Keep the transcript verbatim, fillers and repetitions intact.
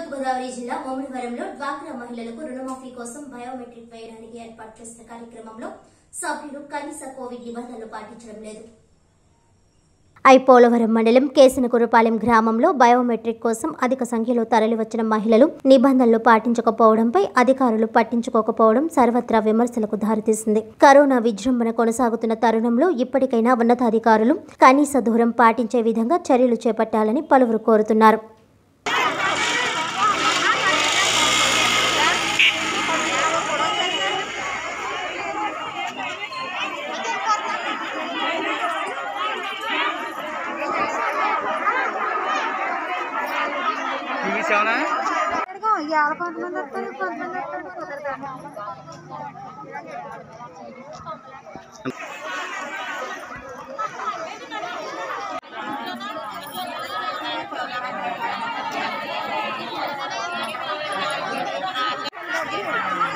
తూర్పు గోదావరి జిల్లా ముమ్మిడివరంలో డ్వాక్రా మహిళలకు రుణమాఫీ కోసం బయోమెట్రిక్ వేయడానికి ఏర్పాటు చేసిన కార్యక్రమంలో సభ్యులు కనీస కోవిడ్ నిబంధనలు పాటించడం లేదు. ఐపోలవరం మండలం కేసనకురపాలెం గ్రామంలో బయోమెట్రిక్ కోసం అధిక సంఖ్యలో తరలివచ్చిన మహిళలు నిబంధనలు పాటించకపోవడంపై అధికారులు పట్టించుకోకపోవడం సర్వత్రా విమర్శలకు దారితీసింది. కరోనా విజృంభణ కొనసాగుతున్న తరుణంలో ఇప్పటికైనా ఉన్నతాధికారులు కనీస దూరం పాటించే విధంగా చర్యలు చేపట్టాలని పలువురు కోరుతున్నారు. Yeah.